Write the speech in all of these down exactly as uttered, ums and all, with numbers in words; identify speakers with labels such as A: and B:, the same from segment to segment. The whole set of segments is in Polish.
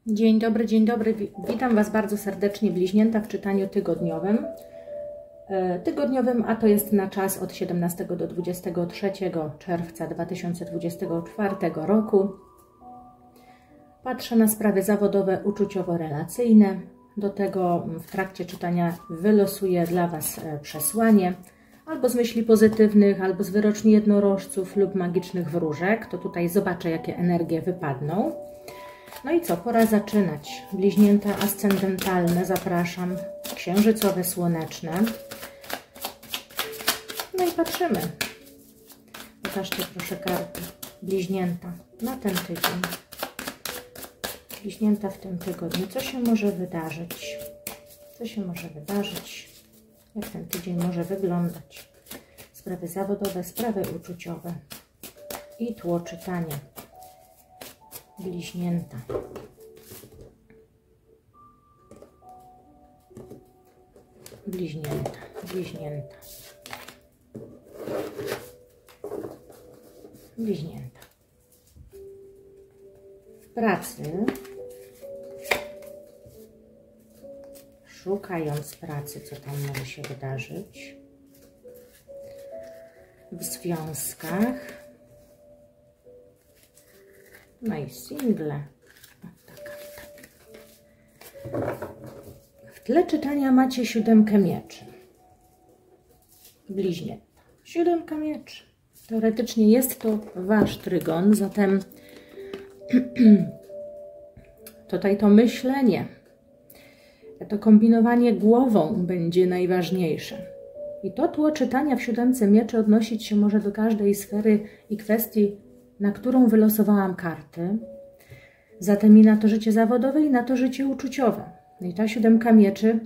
A: Dzień dobry, dzień dobry. Witam Was bardzo serdecznie, bliźnięta, w czytaniu tygodniowym. Tygodniowym, a to jest na czas od siedemnastego do dwudziestego trzeciego czerwca dwa tysiące dwudziestego czwartego roku. Patrzę na sprawy zawodowe, uczuciowo-relacyjne. Do tego w trakcie czytania wylosuję dla Was przesłanie albo z myśli pozytywnych, albo z wyroczni jednorożców lub magicznych wróżek. To tutaj zobaczę, jakie energie wypadną. No i co? Pora zaczynać. Bliźnięta ascendentalne zapraszam, księżycowe, słoneczne. No i patrzymy. Pokażcie proszę karty. Bliźnięta na ten tydzień. Bliźnięta w tym tygodniu. Co się może wydarzyć? Co się może wydarzyć? Jak ten tydzień może wyglądać? Sprawy zawodowe, sprawy uczuciowe i tło czytania. Bliźnięta. Bliźnięta, bliźnięta. Bliźnięta. W pracy, szukając pracy, co tam może się wydarzyć. W związkach. No i single. O, taka, taka. W tle czytania macie siódemkę mieczy. Bliźnięta. Siódemka mieczy. Teoretycznie jest to Wasz trygon, zatem tutaj to myślenie, to kombinowanie głową będzie najważniejsze. I to tło czytania w siódemce mieczy odnosić się może do każdej sfery i kwestii, na którą wylosowałam karty, zatem i na to życie zawodowe, i na to życie uczuciowe. I ta siódemka mieczy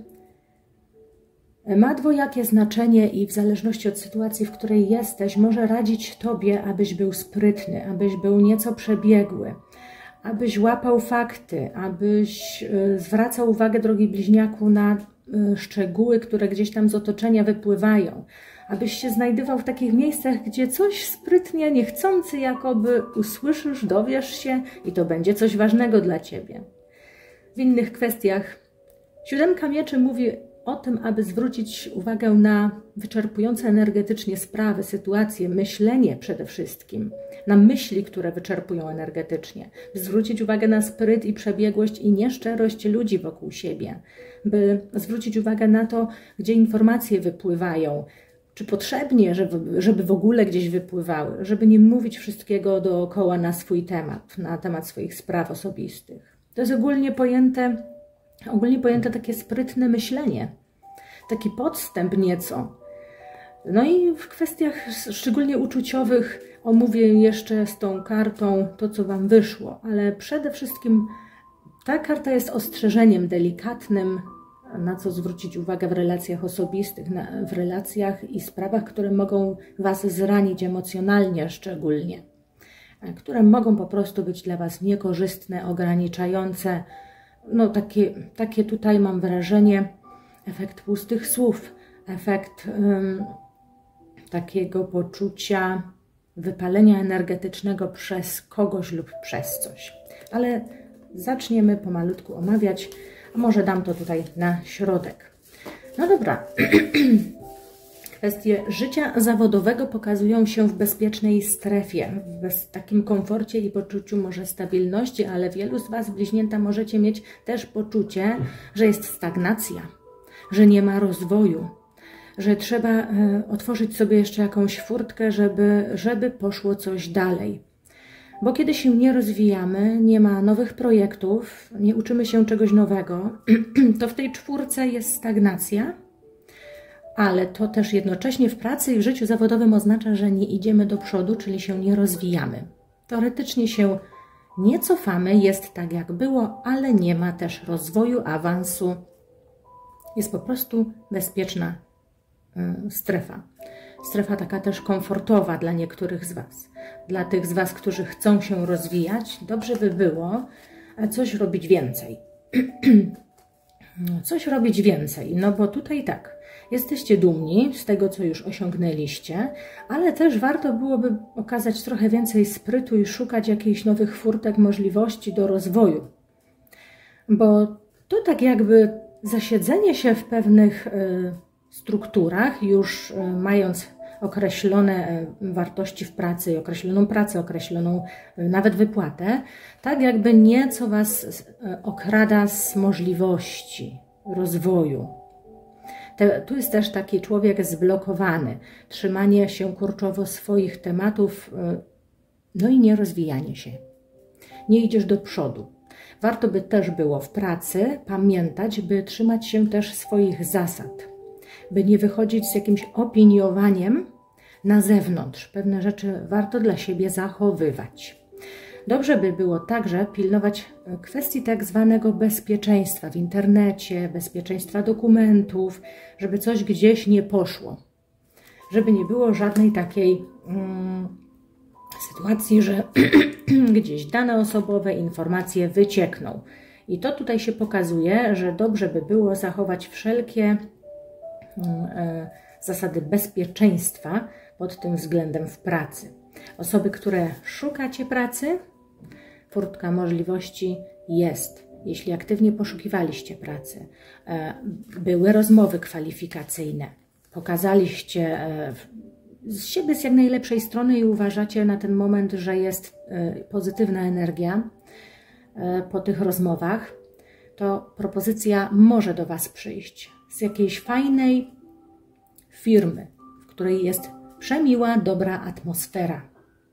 A: ma dwojakie znaczenie i w zależności od sytuacji, w której jesteś, może radzić Tobie, abyś był sprytny, abyś był nieco przebiegły, abyś łapał fakty, abyś zwracał uwagę, drogi bliźniaku, na szczegóły, które gdzieś tam z otoczenia wypływają, abyś się znajdował w takich miejscach, gdzie coś sprytnie, niechcący jakoby usłyszysz, dowiesz się i to będzie coś ważnego dla Ciebie. W innych kwestiach siódemka mieczy mówi o tym, aby zwrócić uwagę na wyczerpujące energetycznie sprawy, sytuacje, myślenie przede wszystkim, na myśli, które wyczerpują energetycznie, by zwrócić uwagę na spryt i przebiegłość i nieszczerość ludzi wokół siebie, by zwrócić uwagę na to, gdzie informacje wypływają, czy potrzebnie, żeby, żeby w ogóle gdzieś wypływały, żeby nie mówić wszystkiego dookoła na swój temat, na temat swoich spraw osobistych. To jest ogólnie pojęte, ogólnie pojęte takie sprytne myślenie, taki podstęp nieco. No i w kwestiach szczególnie uczuciowych omówię jeszcze z tą kartą to, co Wam wyszło, ale przede wszystkim ta karta jest ostrzeżeniem delikatnym, na co zwrócić uwagę w relacjach osobistych, na, w relacjach i sprawach, które mogą Was zranić emocjonalnie szczególnie, które mogą po prostu być dla Was niekorzystne, ograniczające. No takie, takie tutaj mam wrażenie, efekt pustych słów, efekt um, takiego poczucia wypalenia energetycznego przez kogoś lub przez coś. Ale zaczniemy pomalutku omawiać, a może dam to tutaj na środek. No dobra. Kwestie życia zawodowego pokazują się w bezpiecznej strefie, w takim komforcie i poczuciu może stabilności, ale wielu z Was, bliźnięta, możecie mieć też poczucie, że jest stagnacja, że nie ma rozwoju, że trzeba e, otworzyć sobie jeszcze jakąś furtkę, żeby, żeby poszło coś dalej. Bo kiedy się nie rozwijamy, nie ma nowych projektów, nie uczymy się czegoś nowego, to w tej czwórce jest stagnacja, ale to też jednocześnie w pracy i w życiu zawodowym oznacza, że nie idziemy do przodu, czyli się nie rozwijamy. Teoretycznie się nie cofamy, jest tak jak było, ale nie ma też rozwoju, awansu. Jest po prostu bezpieczna y, strefa. Strefa taka też komfortowa dla niektórych z Was. Dla tych z Was, którzy chcą się rozwijać, dobrze by było coś robić więcej. Coś robić więcej, no bo tutaj tak, jesteście dumni z tego, co już osiągnęliście, ale też warto byłoby okazać trochę więcej sprytu i szukać jakichś nowych furtek, możliwości do rozwoju. bo to tak jakby zasiedzenie się w pewnych y, strukturach, już y, mając określone y, wartości w pracy, określoną pracę, określoną y, nawet wypłatę, tak jakby nieco Was y, okrada z możliwości rozwoju. Te, tu jest też taki człowiek zblokowany, trzymanie się kurczowo swoich tematów, y, no i nie rozwijanie się. Nie idziesz do przodu. Warto by też było w pracy pamiętać, by trzymać się też swoich zasad, by nie wychodzić z jakimś opiniowaniem na zewnątrz. Pewne rzeczy warto dla siebie zachowywać. Dobrze by było także pilnować kwestii tak zwanego bezpieczeństwa w internecie, bezpieczeństwa dokumentów, żeby coś gdzieś nie poszło. Żeby nie było żadnej takiej mm, sytuacji, że gdzieś dane osobowe, informacje wyciekną. I to tutaj się pokazuje, że dobrze by było zachować wszelkie e, zasady bezpieczeństwa pod tym względem w pracy. Osoby, które szukacie pracy, furtka możliwości jest. Jeśli aktywnie poszukiwaliście pracy, e, były rozmowy kwalifikacyjne, pokazaliście e, z siebie z jak najlepszej strony i uważacie na ten moment, że jest pozytywna energia po tych rozmowach, to propozycja może do Was przyjść z jakiejś fajnej firmy, w której jest przemiła, dobra atmosfera.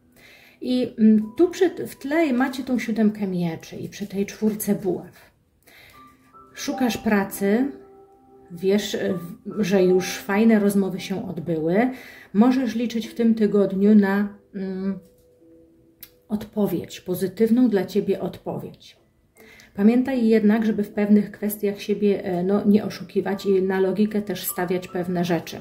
A: I tu przy, w tle macie tą siódemkę mieczy i przy tej czwórce buław. Szukasz pracy, wiesz, że już fajne rozmowy się odbyły, możesz liczyć w tym tygodniu na mm, odpowiedź, pozytywną dla Ciebie odpowiedź. Pamiętaj jednak, żeby w pewnych kwestiach siebie no, nie oszukiwać i na logikę też stawiać pewne rzeczy.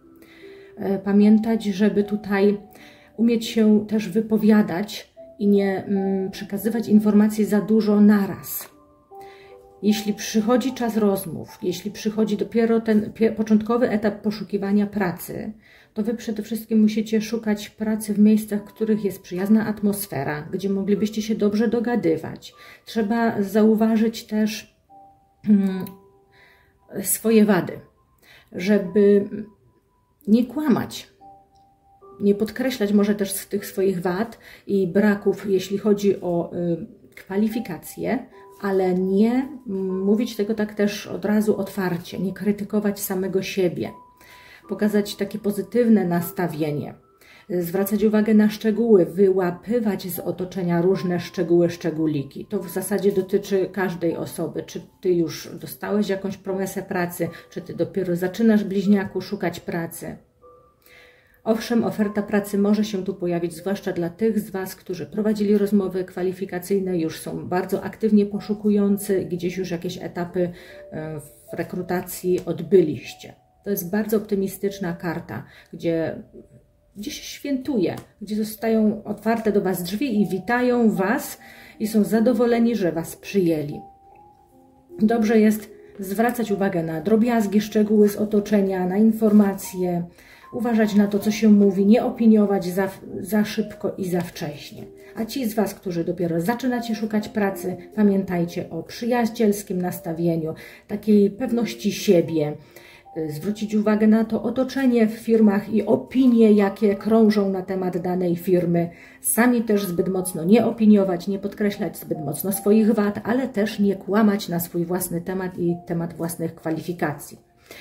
A: Pamiętać, żeby tutaj umieć się też wypowiadać i nie mm, przekazywać informacji za dużo naraz. Jeśli przychodzi czas rozmów, jeśli przychodzi dopiero ten początkowy etap poszukiwania pracy, to Wy przede wszystkim musicie szukać pracy w miejscach, w których jest przyjazna atmosfera, gdzie moglibyście się dobrze dogadywać. Trzeba zauważyć też hmm, swoje wady, żeby nie kłamać, nie podkreślać może też tych swoich wad i braków, jeśli chodzi o y, kwalifikacje, ale nie mówić tego tak też od razu otwarcie, nie krytykować samego siebie, pokazać takie pozytywne nastawienie, zwracać uwagę na szczegóły, wyłapywać z otoczenia różne szczegóły, szczególiki. To w zasadzie dotyczy każdej osoby, czy Ty już dostałeś jakąś promesę pracy, czy Ty dopiero zaczynasz, bliźniaku, szukać pracy. Owszem, oferta pracy może się tu pojawić, zwłaszcza dla tych z Was, którzy prowadzili rozmowy kwalifikacyjne, już są bardzo aktywnie poszukujący, gdzieś już jakieś etapy w rekrutacji odbyliście. To jest bardzo optymistyczna karta, gdzie, gdzie się świętuje, gdzie zostają otwarte do Was drzwi i witają Was i są zadowoleni, że Was przyjęli. Dobrze jest zwracać uwagę na drobiazgi, szczegóły z otoczenia, na informacje, uważać na to, co się mówi, nie opiniować za, za szybko i za wcześnie. A ci z Was, którzy dopiero zaczynacie szukać pracy, pamiętajcie o przyjacielskim nastawieniu, takiej pewności siebie, zwrócić uwagę na to otoczenie w firmach i opinie, jakie krążą na temat danej firmy. Sami też zbyt mocno nie opiniować, nie podkreślać zbyt mocno swoich wad, ale też nie kłamać na swój własny temat i temat własnych kwalifikacji.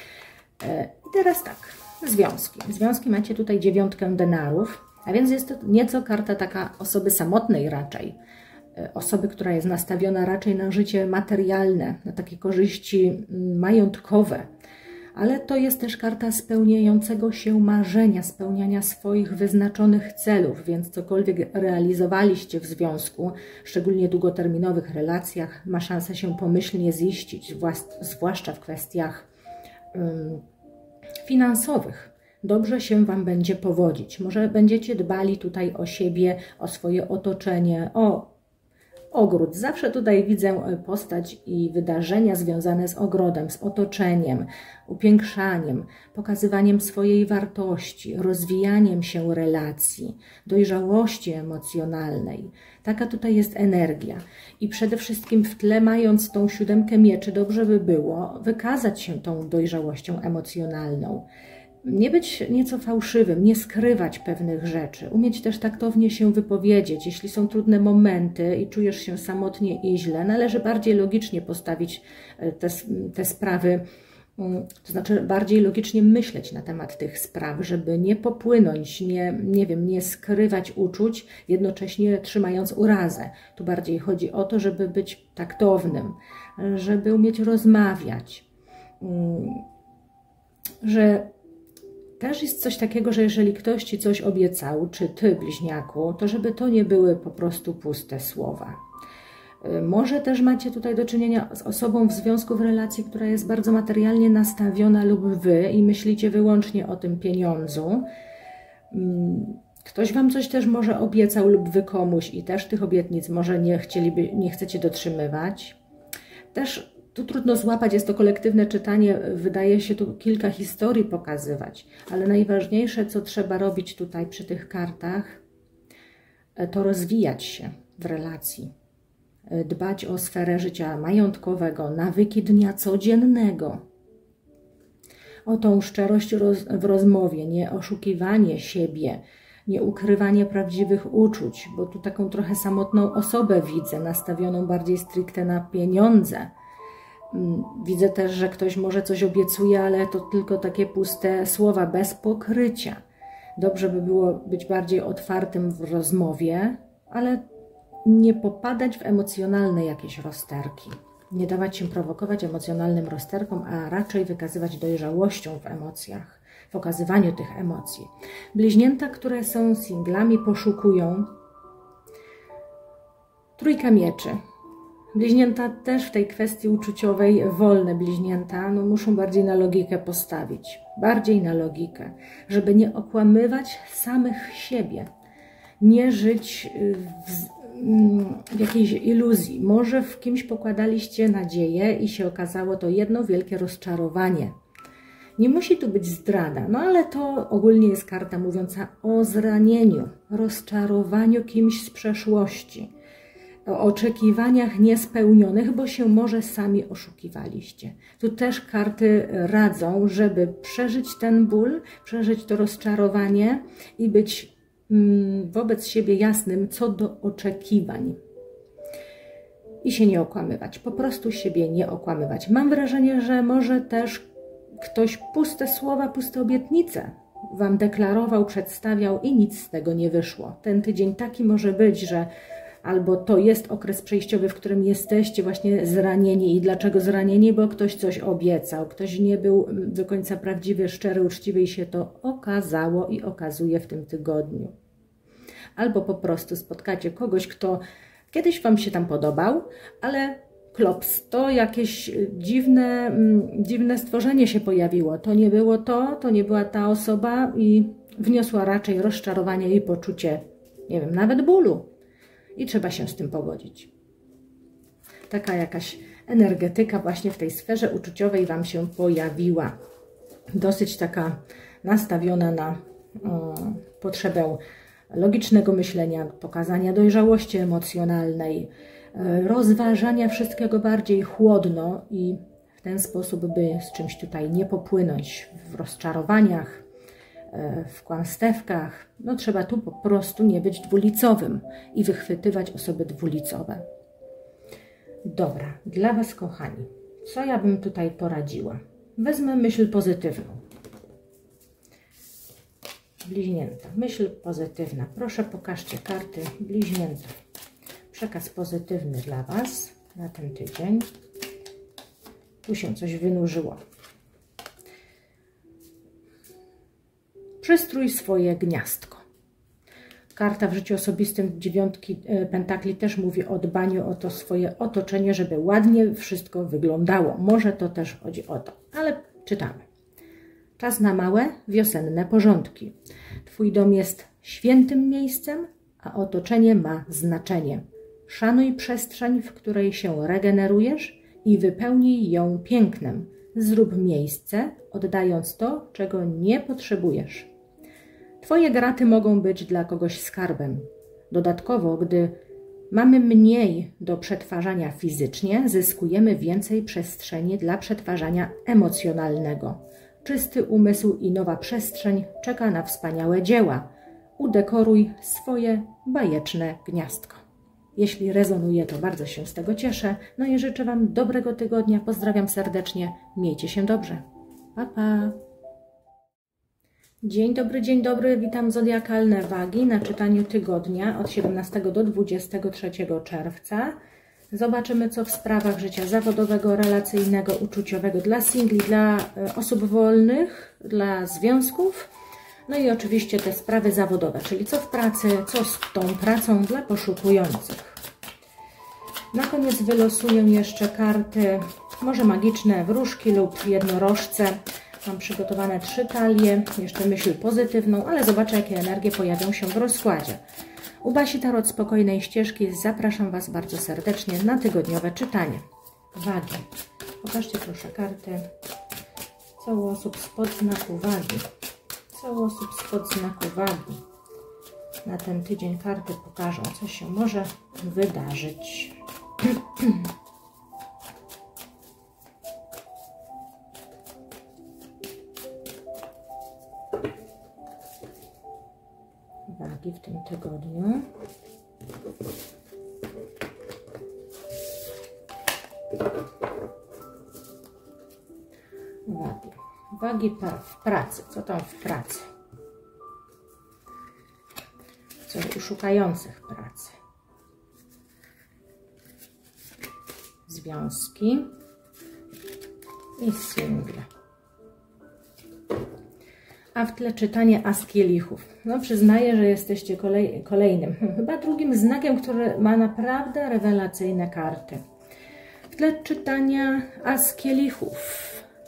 A: I teraz tak. Związki. Związki macie tutaj dziewiątkę denarów, a więc jest to nieco karta taka osoby samotnej raczej. Osoby, która jest nastawiona raczej na życie materialne, na takie korzyści majątkowe. Ale to jest też karta spełniającego się marzenia, spełniania swoich wyznaczonych celów, więc cokolwiek realizowaliście w związku, szczególnie długoterminowych relacjach, ma szansę się pomyślnie ziścić, zwłaszcza w kwestiach um, finansowych. Dobrze się Wam będzie powodzić. Może będziecie dbali tutaj o siebie, o swoje otoczenie, o ogród. Zawsze tutaj widzę postać i wydarzenia związane z ogrodem, z otoczeniem, upiększaniem, pokazywaniem swojej wartości, rozwijaniem się relacji, dojrzałości emocjonalnej. Taka tutaj jest energia. I przede wszystkim w tle, mając tą siódemkę mieczy, dobrze by było wykazać się tą dojrzałością emocjonalną. Nie być nieco fałszywym, nie skrywać pewnych rzeczy, umieć też taktownie się wypowiedzieć. Jeśli są trudne momenty i czujesz się samotnie i źle, należy bardziej logicznie postawić te, te sprawy, to znaczy bardziej logicznie myśleć na temat tych spraw, żeby nie popłynąć, nie, nie wiem, nie skrywać uczuć, jednocześnie trzymając urazę. Tu bardziej chodzi o to, żeby być taktownym, żeby umieć rozmawiać, że też jest coś takiego, że jeżeli ktoś Ci coś obiecał, czy Ty, bliźniaku, to żeby to nie były po prostu puste słowa. Może też macie tutaj do czynienia z osobą w związku, w relacji, która jest bardzo materialnie nastawiona lub Wy i myślicie wyłącznie o tym pieniądzu. Ktoś Wam coś też może obiecał lub Wy komuś i też tych obietnic może nie chcieliby, nie chcecie dotrzymywać. Też tu trudno złapać, jest to kolektywne czytanie, wydaje się tu kilka historii pokazywać, ale najważniejsze, co trzeba robić tutaj przy tych kartach, to rozwijać się w relacji, dbać o sferę życia majątkowego, nawyki dnia codziennego, o tą szczerość w rozmowie, nie oszukiwanie siebie, nie ukrywanie prawdziwych uczuć, bo tu taką trochę samotną osobę widzę, nastawioną bardziej stricte na pieniądze. Widzę też, że ktoś może coś obiecuje, ale to tylko takie puste słowa, bez pokrycia. Dobrze by było być bardziej otwartym w rozmowie, ale nie popadać w emocjonalne jakieś rozterki. Nie dawać się prowokować emocjonalnym rozterkom, a raczej wykazywać dojrzałością w emocjach, w okazywaniu tych emocji. Bliźnięta, które są singlami, poszukują. Trójka mieczy. Bliźnięta też w tej kwestii uczuciowej, wolne bliźnięta, no muszą bardziej na logikę postawić. Bardziej na logikę, żeby nie okłamywać samych siebie. Nie żyć w, w jakiejś iluzji. Może w kimś pokładaliście nadzieję i się okazało to jedno wielkie rozczarowanie. Nie musi tu być zdrada, no ale to ogólnie jest karta mówiąca o zranieniu, rozczarowaniu kimś z przeszłości, o oczekiwaniach niespełnionych, bo się może sami oszukiwaliście. Tu też karty radzą, żeby przeżyć ten ból, przeżyć to rozczarowanie i być mm, wobec siebie jasnym co do oczekiwań. I się nie okłamywać, po prostu siebie nie okłamywać. Mam wrażenie, że może też ktoś puste słowa, puste obietnice Wam deklarował, przedstawiał i nic z tego nie wyszło. Ten tydzień taki może być, że albo to jest okres przejściowy, w którym jesteście właśnie zranieni. I dlaczego zranieni? Bo ktoś coś obiecał, ktoś nie był do końca prawdziwy, szczery, uczciwy i się to okazało i okazuje w tym tygodniu. Albo po prostu spotkacie kogoś, kto kiedyś Wam się tam podobał, ale klops, to jakieś dziwne, dziwne stworzenie się pojawiło. To nie było to, to nie była ta osoba i wniosła raczej rozczarowanie i poczucie, nie wiem, nawet bólu. I trzeba się z tym pogodzić. Taka jakaś energetyka właśnie w tej sferze uczuciowej Wam się pojawiła. Dosyć taka nastawiona na o, potrzebę logicznego myślenia, pokazania dojrzałości emocjonalnej, rozważania wszystkiego bardziej chłodno i w ten sposób, by z czymś tutaj nie popłynąć w rozczarowaniach, w kłamstewkach. No trzeba tu po prostu nie być dwulicowym i wychwytywać osoby dwulicowe. Dobra, dla Was, kochani, co ja bym tutaj poradziła? Wezmę myśl pozytywną. Bliźnięta, myśl pozytywna. Proszę, pokażcie karty bliźnięta. Przekaz pozytywny dla Was na ten tydzień. Tu się coś wynurzyło. Przystrój swoje gniazdko. Karta w życiu osobistym dziewiątki pentakli też mówi o dbaniu o to swoje otoczenie, żeby ładnie wszystko wyglądało. Może to też chodzi o to, ale czytamy. Czas na małe, wiosenne porządki. Twój dom jest świętym miejscem, a otoczenie ma znaczenie. Szanuj przestrzeń, w której się regenerujesz i wypełnij ją pięknem. Zrób miejsce, oddając to, czego nie potrzebujesz. Twoje graty mogą być dla kogoś skarbem. Dodatkowo, gdy mamy mniej do przetwarzania fizycznie, zyskujemy więcej przestrzeni dla przetwarzania emocjonalnego. Czysty umysł i nowa przestrzeń czeka na wspaniałe dzieła. Udekoruj swoje bajeczne gniazdko. Jeśli rezonuje, to bardzo się z tego cieszę. No i życzę Wam dobrego tygodnia. Pozdrawiam serdecznie. Miejcie się dobrze. Pa, pa. Dzień dobry, dzień dobry. Witam zodiakalne wagi na czytaniu tygodnia od siedemnastego do dwudziestego trzeciego czerwca. Zobaczymy, co w sprawach życia zawodowego, relacyjnego, uczuciowego dla singli, dla osób wolnych, dla związków. No i oczywiście te sprawy zawodowe, czyli co w pracy, co z tą pracą dla poszukujących. Na koniec wylosuję jeszcze karty, może magiczne wróżki lub jednorożce. Mam przygotowane trzy talie, jeszcze myśl pozytywną, ale zobaczę, jakie energie pojawią się w rozkładzie. U Basi Tarot Spokojnej Ścieżki zapraszam Was bardzo serdecznie na tygodniowe czytanie. Wagi. Pokażcie proszę karty. Co u osób spod znaku wagi? Co u osób spod znaku wagi? Na ten tydzień karty pokażą, co się może wydarzyć. Wagi w tym tygodniu. Wagi. Wagi w pracy. Co tam w pracy? Co u szukających pracy? Związki i single. A w tle czytanie As Kielichów. No przyznaję, że jesteście kolej, kolejnym, chyba drugim znakiem, który ma naprawdę rewelacyjne karty. W tle czytania As Kielichów.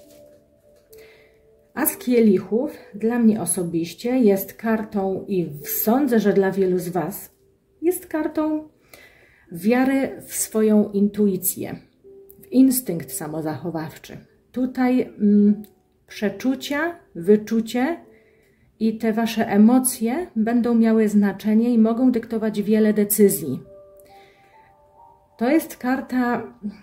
A: As Kielichów dla mnie osobiście jest kartą i sądzę, że dla wielu z Was jest kartą wiary w swoją intuicję, w instynkt samozachowawczy. Tutaj mm, przeczucia, wyczucie i te Wasze emocje będą miały znaczenie i mogą dyktować wiele decyzji. To jest karta...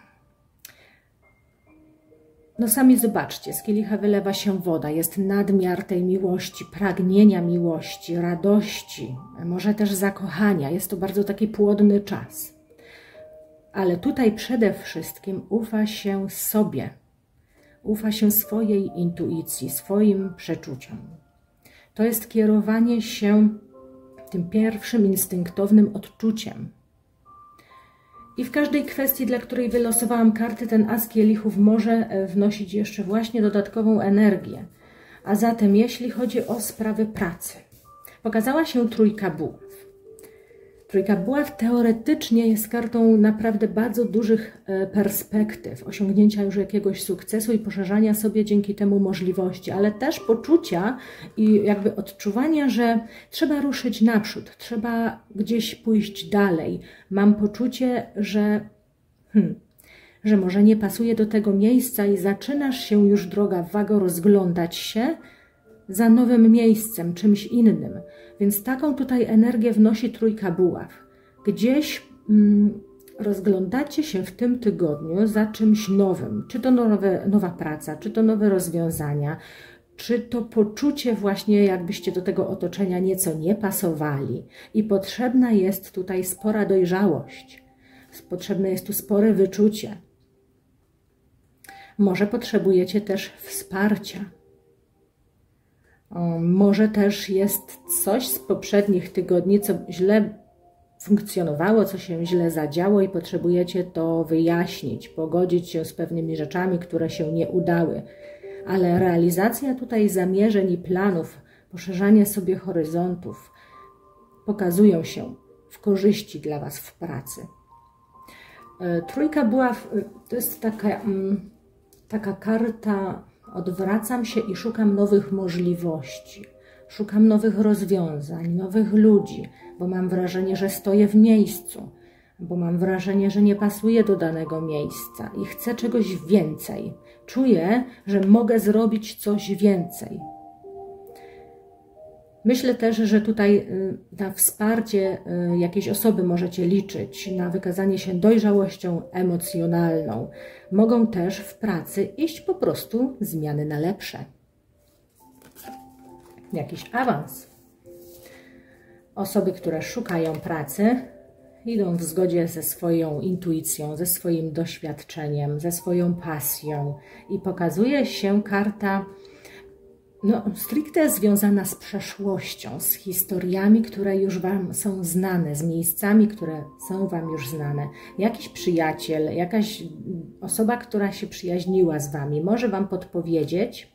A: No sami zobaczcie, z kielicha wylewa się woda, jest nadmiar tej miłości, pragnienia miłości, radości, może też zakochania. Jest to bardzo taki płodny czas. Ale tutaj przede wszystkim ufa się sobie, ufa się swojej intuicji, swoim przeczuciom. To jest kierowanie się tym pierwszym instynktownym odczuciem. I w każdej kwestii, dla której wylosowałam karty, ten As Kielichów może wnosić jeszcze właśnie dodatkową energię. A zatem, jeśli chodzi o sprawy pracy, pokazała się Trójka Buław. Trójka Buław teoretycznie jest kartą naprawdę bardzo dużych perspektyw, osiągnięcia już jakiegoś sukcesu i poszerzania sobie dzięki temu możliwości, ale też poczucia i jakby odczuwania, że trzeba ruszyć naprzód, trzeba gdzieś pójść dalej. Mam poczucie, że, hmm, że może nie pasuje do tego miejsca i zaczynasz się już, droga wago, rozglądać się za nowym miejscem, czymś innym. Więc taką tutaj energię wnosi Trójka Buław. Gdzieś mm, rozglądacie się w tym tygodniu za czymś nowym. Czy to nowe, nowa praca, czy to nowe rozwiązania, czy to poczucie właśnie, jakbyście do tego otoczenia nieco nie pasowali. I potrzebna jest tutaj spora dojrzałość. Potrzebne jest tu spore wyczucie. Może potrzebujecie też wsparcia. Może też jest coś z poprzednich tygodni, co źle funkcjonowało, co się źle zadziało i potrzebujecie to wyjaśnić, pogodzić się z pewnymi rzeczami, które się nie udały. Ale realizacja tutaj zamierzeń i planów, poszerzanie sobie horyzontów pokazują się w korzyści dla Was w pracy. Trójka Buław to jest taka, taka karta: odwracam się i szukam nowych możliwości, szukam nowych rozwiązań, nowych ludzi, bo mam wrażenie, że stoję w miejscu, bo mam wrażenie, że nie pasuje do danego miejsca i chcę czegoś więcej. Czuję, że mogę zrobić coś więcej. Myślę też, że tutaj na wsparcie jakiejś osoby możecie liczyć, na wykazanie się dojrzałością emocjonalną. Mogą też w pracy iść po prostu zmiany na lepsze. Jakiś awans. Osoby, które szukają pracy, idą w zgodzie ze swoją intuicją, ze swoim doświadczeniem, ze swoją pasją i pokazuje się karta no, stricte związana z przeszłością, z historiami, które już Wam są znane, z miejscami, które są Wam już znane. Jakiś przyjaciel, jakaś osoba, która się przyjaźniła z Wami, może Wam podpowiedzieć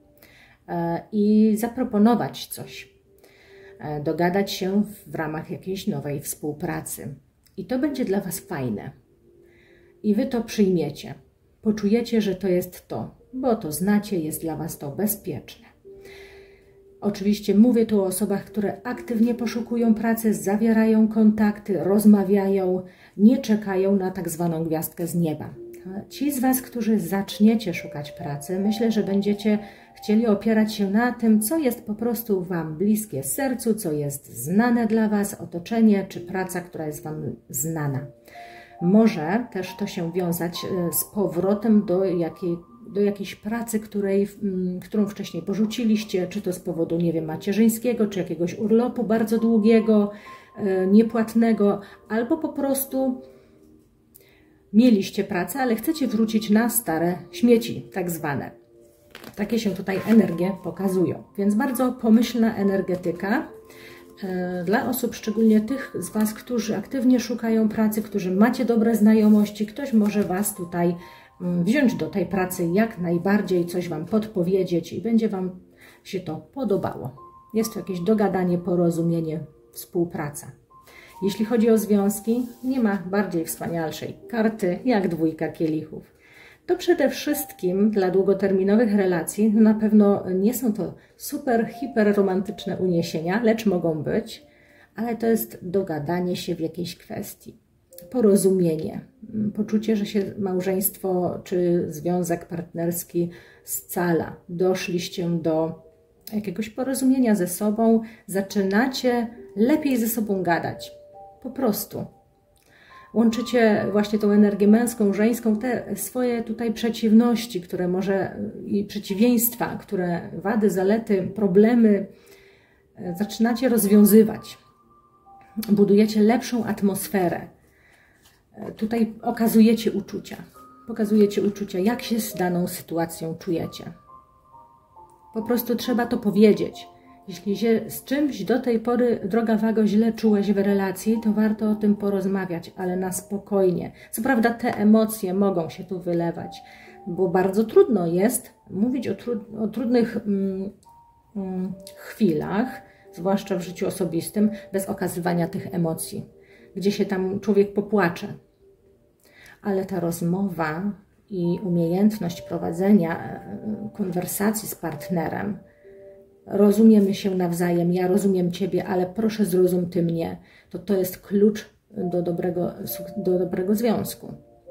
A: e, i zaproponować coś, e, dogadać się w ramach jakiejś nowej współpracy. I to będzie dla Was fajne. I Wy to przyjmiecie. Poczujecie, że to jest to, bo to znacie, jest dla Was to bezpieczne. Oczywiście mówię tu o osobach, które aktywnie poszukują pracy, zawierają kontakty, rozmawiają, nie czekają na tak zwaną gwiazdkę z nieba. Ci z Was, którzy zaczniecie szukać pracy, myślę, że będziecie chcieli opierać się na tym, co jest po prostu Wam bliskie sercu, co jest znane dla Was, otoczenie czy praca, która jest Wam znana. Może też to się wiązać z powrotem do jakiej do jakiejś pracy, której, którą wcześniej porzuciliście, czy to z powodu, nie wiem, macierzyńskiego, czy jakiegoś urlopu bardzo długiego, niepłatnego, albo po prostu mieliście pracę, ale chcecie wrócić na stare śmieci, tak zwane. Takie się tutaj energie pokazują. Więc bardzo pomyślna energetyka dla osób, szczególnie tych z Was, którzy aktywnie szukają pracy, którzy macie dobre znajomości. Ktoś może Was tutaj wziąć do tej pracy jak najbardziej, coś Wam podpowiedzieć i będzie Wam się to podobało. Jest to jakieś dogadanie, porozumienie, współpraca. Jeśli chodzi o związki, nie ma bardziej wspanialszej karty jak dwójka kielichów. To przede wszystkim dla długoterminowych relacji na pewno nie są to super, hiper romantyczne uniesienia, lecz mogą być, ale to jest dogadanie się w jakiejś kwestii. Porozumienie, poczucie, że się małżeństwo czy związek partnerski scala. Doszliście do jakiegoś porozumienia ze sobą, zaczynacie lepiej ze sobą gadać. Po prostu. Łączycie właśnie tą energię męską, żeńską, te swoje tutaj przeciwności, które może i przeciwieństwa, które wady, zalety, problemy zaczynacie rozwiązywać. Budujecie lepszą atmosferę. Tutaj okazujecie uczucia. Pokazujecie uczucia, jak się z daną sytuacją czujecie. Po prostu trzeba to powiedzieć. Jeśli się z czymś do tej pory, droga Wago, źle czułeś w relacji, to warto o tym porozmawiać, ale na spokojnie. Co prawda te emocje mogą się tu wylewać, bo bardzo trudno jest mówić o, trud o trudnych mm, mm, chwilach, zwłaszcza w życiu osobistym, bez okazywania tych emocji, gdzie się tam człowiek popłacze. Ale ta rozmowa i umiejętność prowadzenia konwersacji z partnerem, rozumiemy się nawzajem, ja rozumiem Ciebie, ale proszę zrozum Ty mnie, to to jest klucz do dobrego, do dobrego związku.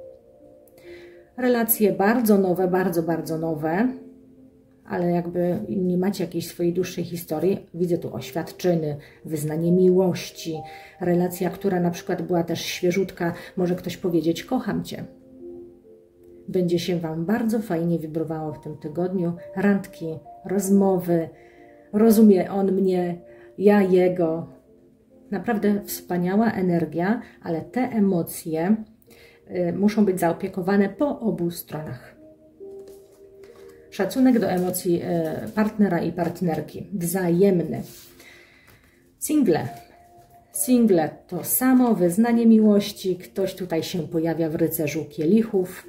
A: Relacje bardzo nowe, bardzo, bardzo nowe, ale jakby nie macie jakiejś swojej dłuższej historii. Widzę tu oświadczyny, wyznanie miłości, relacja, która na przykład była też świeżutka, może ktoś powiedzieć kocham Cię. Będzie się Wam bardzo fajnie wibrowało w tym tygodniu. Randki, rozmowy, rozumie on mnie, ja jego. Naprawdę wspaniała energia, ale te emocje y, muszą być zaopiekowane po obu stronach. Szacunek do emocji y, partnera i partnerki, wzajemny. Single. Single to samo, wyznanie miłości. Ktoś tutaj się pojawia w rycerzu kielichów.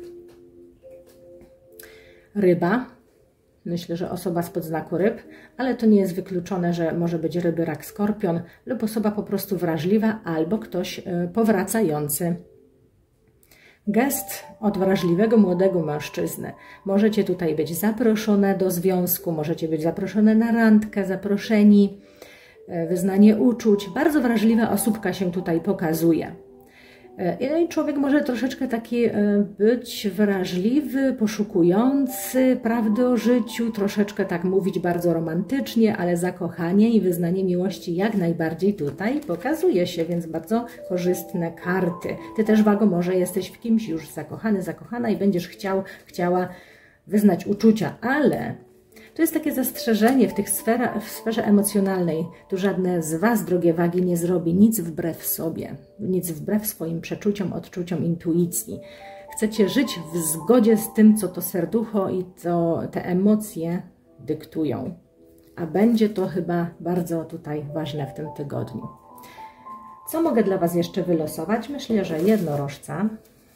A: Ryba. Myślę, że osoba spod znaku ryb, ale to nie jest wykluczone, że może być ryby, rak, skorpion lub osoba po prostu wrażliwa albo ktoś powracający. Gest od wrażliwego młodego mężczyzny. Możecie tutaj być zaproszone do związku, możecie być zaproszone na randkę, zaproszeni, wyznanie uczuć. Bardzo wrażliwa osóbka się tutaj pokazuje. I człowiek może troszeczkę taki być wrażliwy, poszukujący prawdy o życiu, troszeczkę tak mówić bardzo romantycznie, ale zakochanie i wyznanie miłości jak najbardziej tutaj pokazuje się, więc bardzo korzystne karty. Ty też, Wago, może jesteś w kimś już zakochany, zakochana i będziesz chciał, chciała wyznać uczucia, ale to jest takie zastrzeżenie w, tych sfera, w sferze emocjonalnej. Tu żadne z Was, drogie wagi, nie zrobi nic wbrew sobie, nic wbrew swoim przeczuciom, odczuciom, intuicji. Chcecie żyć w zgodzie z tym, co to serducho i co te emocje dyktują. A będzie to chyba bardzo tutaj ważne w tym tygodniu. Co mogę dla Was jeszcze wylosować? Myślę, że jednorożca.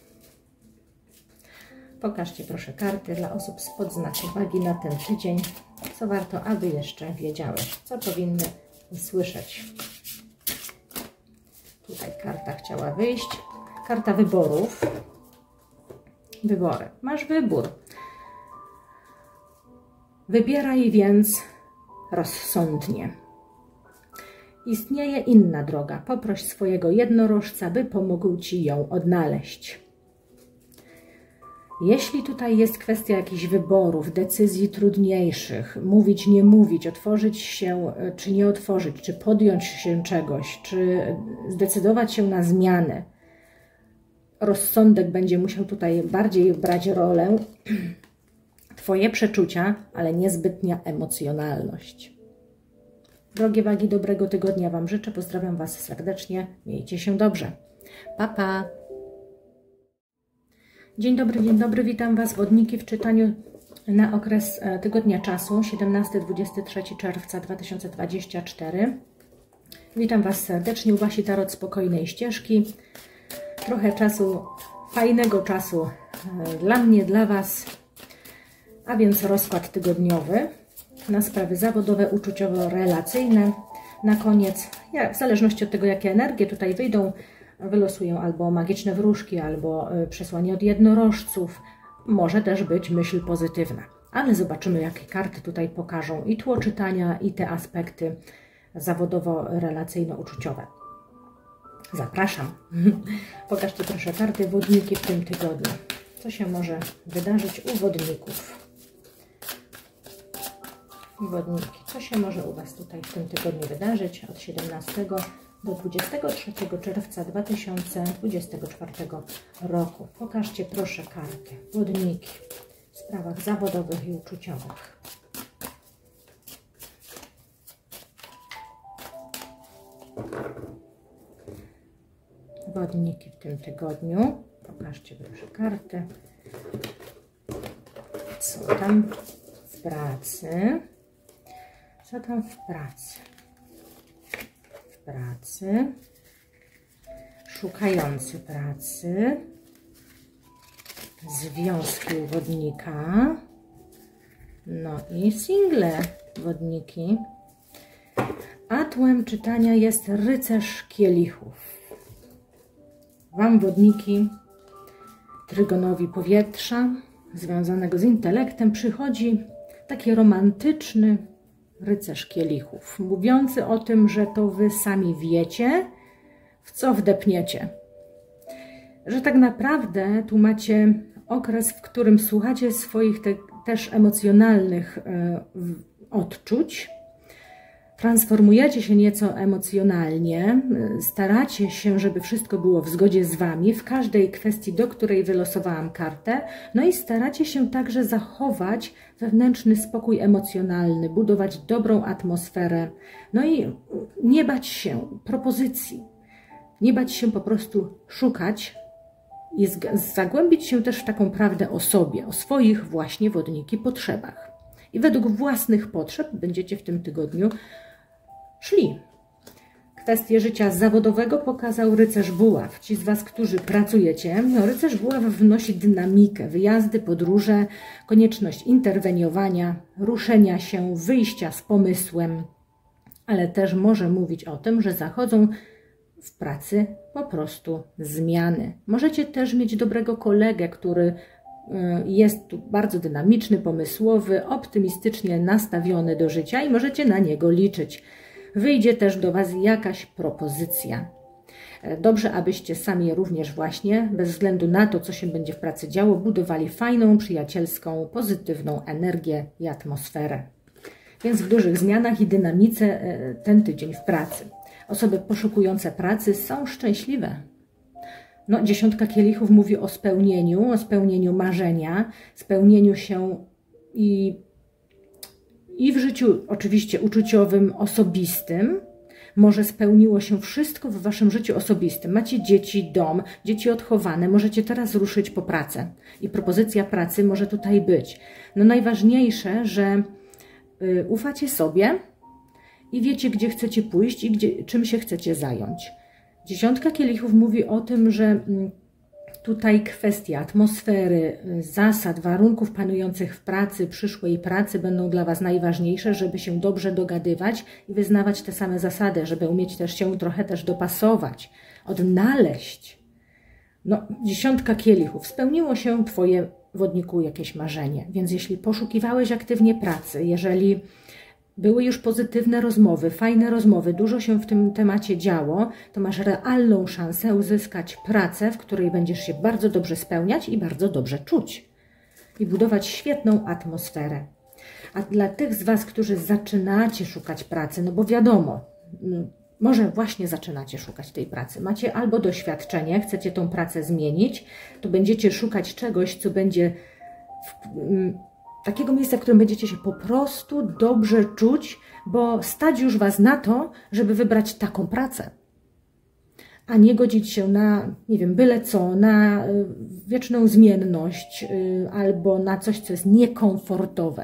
A: Pokażcie proszę karty dla osób spod znaku wagi na ten tydzień. Co warto, aby jeszcze wiedziały, co powinny słyszeć. Tutaj karta chciała wyjść. Karta wyborów. Wybory. Masz wybór. Wybieraj więc rozsądnie. Istnieje inna droga. Poproś swojego jednorożca, by pomógł Ci ją odnaleźć. Jeśli tutaj jest kwestia jakichś wyborów, decyzji trudniejszych, mówić, nie mówić, otworzyć się, czy nie otworzyć, czy podjąć się czegoś, czy zdecydować się na zmianę, rozsądek będzie musiał tutaj bardziej brać rolę, Twoje przeczucia, ale niezbytnia emocjonalność. Drogie wagi, dobrego tygodnia Wam życzę, pozdrawiam Was serdecznie, miejcie się dobrze. Pa, pa! Dzień dobry, dzień dobry, witam Was, wodniki, w czytaniu na okres tygodnia czasu, siedemnastego do dwudziestego trzeciego czerwca dwa tysiące dwudziestego czwartego. Witam Was serdecznie u Basi Tarot Spokojnej Ścieżki. Trochę czasu, fajnego czasu dla mnie, dla Was, a więc rozkład tygodniowy na sprawy zawodowe, uczuciowo-relacyjne. Na koniec, ja, w zależności od tego, jakie energie tutaj wyjdą, wylosuję albo magiczne wróżki, albo przesłanie od jednorożców. Może też być myśl pozytywna. Ale zobaczymy, jakie karty tutaj pokażą i tło czytania, i te aspekty zawodowo-relacyjno-uczuciowe. Zapraszam. Pokażcie proszę karty wodniki w tym tygodniu. Co się może wydarzyć u wodników? Wodniki. Co się może u Was tutaj w tym tygodniu wydarzyć od siedemnastego do dwudziestego trzeciego czerwca dwa tysiące dwudziestego czwartego roku. Pokażcie proszę karty wodniki w sprawach zawodowych i uczuciowych. Wodniki w tym tygodniu. Pokażcie proszę karty. Co tam w pracy? Co tam w pracy? W pracy. Szukający pracy. Związki u wodnika. No i single wodniki. A tłem czytania jest rycerz kielichów. Wam wodniki, trygonowi powietrza, związanego z intelektem, przychodzi taki romantyczny rycerz kielichów, mówiący o tym, że to Wy sami wiecie, w co wdepniecie. Że tak naprawdę tu macie okres, w którym słuchacie swoich te, też emocjonalnych y, odczuć, transformujecie się nieco emocjonalnie, staracie się, żeby wszystko było w zgodzie z Wami, w każdej kwestii, do której wylosowałam kartę, no i staracie się także zachować wewnętrzny spokój emocjonalny, budować dobrą atmosferę, no i nie bać się propozycji, nie bać się po prostu szukać i zagłębić się też w taką prawdę o sobie, o swoich właśnie wodniki potrzebach. I według własnych potrzeb będziecie w tym tygodniu szli. Kwestię życia zawodowego pokazał rycerz buław. Ci z Was, którzy pracujecie, no rycerz buław wnosi dynamikę, wyjazdy, podróże, konieczność interweniowania, ruszenia się, wyjścia z pomysłem, ale też może mówić o tym, że zachodzą w pracy po prostu zmiany. Możecie też mieć dobrego kolegę, który jest tu bardzo dynamiczny, pomysłowy, optymistycznie nastawiony do życia i możecie na niego liczyć. Wyjdzie też do Was jakaś propozycja. Dobrze, abyście sami również właśnie, bez względu na to, co się będzie w pracy działo, budowali fajną, przyjacielską, pozytywną energię i atmosferę. Więc w dużych zmianach i dynamice ten tydzień w pracy. Osoby poszukujące pracy są szczęśliwe. No, dziesiątka kielichów mówi o spełnieniu, o spełnieniu marzenia, spełnieniu się i, i w życiu oczywiście uczuciowym, osobistym. Może spełniło się wszystko w waszym życiu osobistym. Macie dzieci, dom, dzieci odchowane, możecie teraz ruszyć po pracę. I propozycja pracy może tutaj być. No najważniejsze, że y, ufacie sobie i wiecie, gdzie chcecie pójść i gdzie, czym się chcecie zająć. Dziesiątka kielichów mówi o tym, że tutaj kwestie atmosfery, zasad, warunków panujących w pracy, przyszłej pracy będą dla was najważniejsze, żeby się dobrze dogadywać i wyznawać te same zasady, żeby umieć też się trochę też dopasować, odnaleźć. No, dziesiątka kielichów. Spełniło się twoje, wodniku, jakieś marzenie. Więc jeśli poszukiwałeś aktywnie pracy, jeżeli były już pozytywne rozmowy, fajne rozmowy, dużo się w tym temacie działo, to masz realną szansę uzyskać pracę, w której będziesz się bardzo dobrze spełniać i bardzo dobrze czuć. I budować świetną atmosferę. A dla tych z was, którzy zaczynacie szukać pracy, no bo wiadomo, może właśnie zaczynacie szukać tej pracy. Macie albo doświadczenie, chcecie tą pracę zmienić, to będziecie szukać czegoś, co będzie w, takiego miejsca, w którym będziecie się po prostu dobrze czuć, bo stać już was na to, żeby wybrać taką pracę, a nie godzić się na, nie wiem, byle co, na wieczną zmienność albo na coś, co jest niekomfortowe.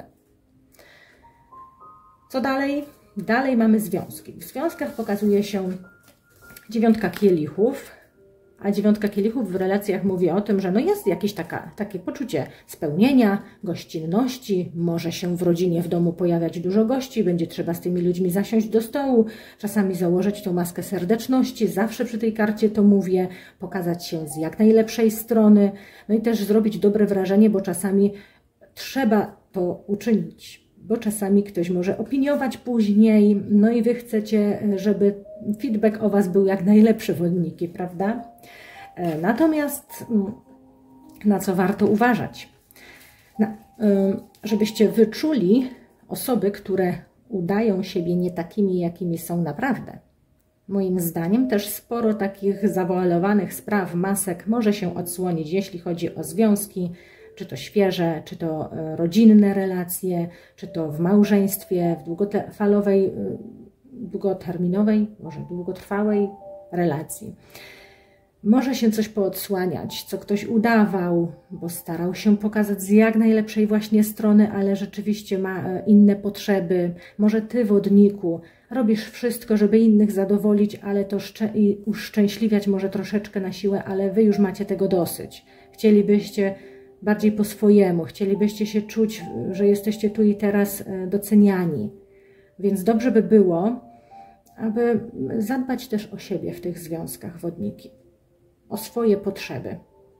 A: Co dalej? Dalej mamy związki. W związkach pokazuje się dziewiątka kielichów, a dziewiątka kielichów w relacjach mówi o tym, że no jest jakieś taka, takie poczucie spełnienia, gościnności, może się w rodzinie, w domu pojawiać dużo gości, będzie trzeba z tymi ludźmi zasiąść do stołu, czasami założyć tą maskę serdeczności, zawsze przy tej karcie to mówię, pokazać się z jak najlepszej strony, no i też zrobić dobre wrażenie, bo czasami trzeba to uczynić, bo czasami ktoś może opiniować później, no i wy chcecie, żeby feedback o was był jak najlepszy, wodniki, prawda? Natomiast na co warto uważać? Na, żebyście wyczuli osoby, które udają siebie nie takimi, jakimi są naprawdę. Moim zdaniem też sporo takich zawoalowanych spraw, masek może się odsłonić, jeśli chodzi o związki, czy to świeże, czy to rodzinne relacje, czy to w małżeństwie, w długofalowej, długoterminowej, może długotrwałej relacji. Może się coś poodsłaniać, co ktoś udawał, bo starał się pokazać z jak najlepszej właśnie strony, ale rzeczywiście ma inne potrzeby. Może ty, wodniku, robisz wszystko, żeby innych zadowolić, ale to i uszczęśliwiać może troszeczkę na siłę, ale wy już macie tego dosyć. Chcielibyście bardziej po swojemu, chcielibyście się czuć, że jesteście tu i teraz doceniani. Więc dobrze by było, aby zadbać też o siebie w tych związkach, wodniki. O swoje potrzeby.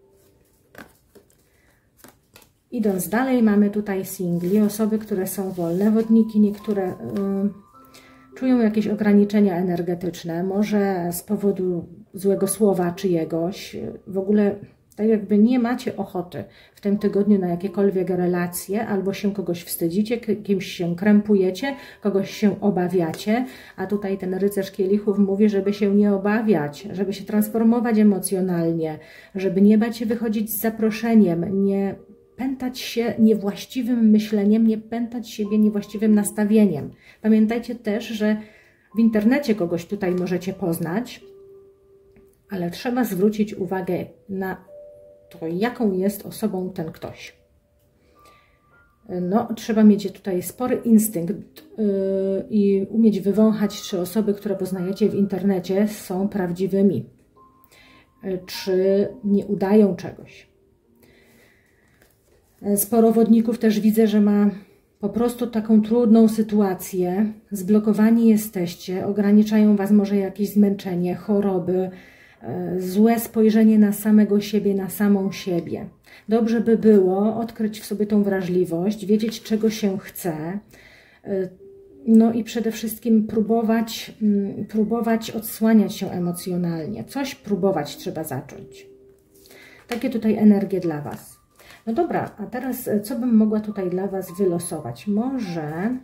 A: Idąc dalej, mamy tutaj singli, osoby, które są wolne, wodniki, niektóre y, czują jakieś ograniczenia energetyczne, może z powodu złego słowa czyjegoś, w ogóle tak jakby nie macie ochoty w tym tygodniu na jakiekolwiek relacje, albo się kogoś wstydzicie, kimś się krępujecie, kogoś się obawiacie, a tutaj ten rycerz kielichów mówi, żeby się nie obawiać, żeby się transformować emocjonalnie, żeby nie bać się wychodzić z zaproszeniem, nie pętać się niewłaściwym myśleniem, nie pętać siebie niewłaściwym nastawieniem. Pamiętajcie też, że w internecie kogoś tutaj możecie poznać, ale trzeba zwrócić uwagę na to, jaką jest osobą ten ktoś. No, trzeba mieć tutaj spory instynkt yy, i umieć wywąchać, czy osoby, które poznajecie w internecie, są prawdziwymi, yy, czy nie udają czegoś. Sporo wodników też widzę, że ma po prostu taką trudną sytuację, zblokowani jesteście, ograniczają was może jakieś zmęczenie, choroby, złe spojrzenie na samego siebie, na samą siebie. Dobrze by było odkryć w sobie tą wrażliwość, wiedzieć, czego się chce, No i przede wszystkim próbować, próbować odsłaniać się emocjonalnie. Coś próbować trzeba zacząć. Takie tutaj energie dla Was. No dobra, a teraz co bym mogła tutaj dla Was wylosować? Może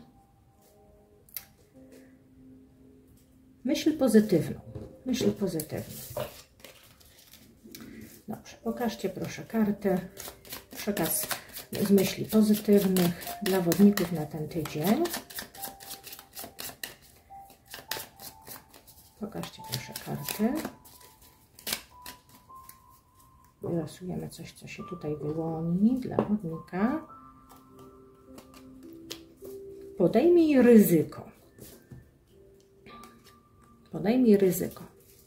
A: myśl pozytywną. Myśl pozytywną. Dobrze, pokażcie proszę karty. Przekaz z myśli pozytywnych dla wodników na ten tydzień. Pokażcie proszę karty. Wylosujemy coś, co się tutaj wyłoni dla wodnika. Podejmij ryzyko. Podejmij ryzyko.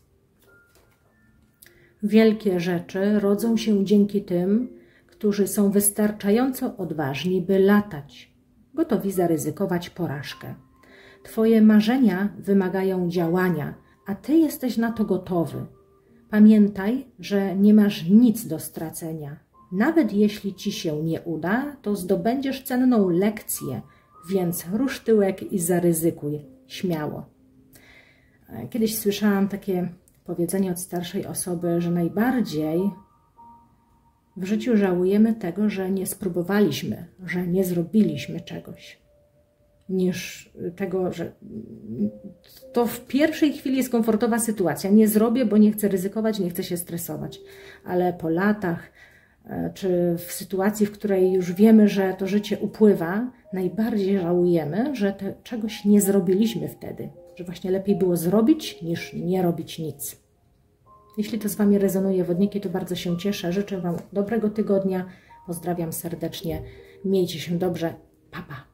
A: Wielkie rzeczy rodzą się dzięki tym, którzy są wystarczająco odważni, by latać, gotowi zaryzykować porażkę. Twoje marzenia wymagają działania, a Ty jesteś na to gotowy. Pamiętaj, że nie masz nic do stracenia. Nawet jeśli Ci się nie uda, to zdobędziesz cenną lekcję, więc rusz tyłek i zaryzykuj śmiało. Kiedyś słyszałam takie powiedzenie od starszej osoby, że najbardziej w życiu żałujemy tego, że nie spróbowaliśmy, że nie zrobiliśmy czegoś, niż tego, że to w pierwszej chwili jest komfortowa sytuacja. Nie zrobię, bo nie chcę ryzykować, nie chcę się stresować. Ale po latach, czy w sytuacji, w której już wiemy, że to życie upływa, najbardziej żałujemy, że te, czegoś nie zrobiliśmy wtedy. Że właśnie lepiej było zrobić, niż nie robić nic. Jeśli to z Wami rezonuje, wodniki, to bardzo się cieszę. Życzę Wam dobrego tygodnia. Pozdrawiam serdecznie. Miejcie się dobrze. Pa, pa.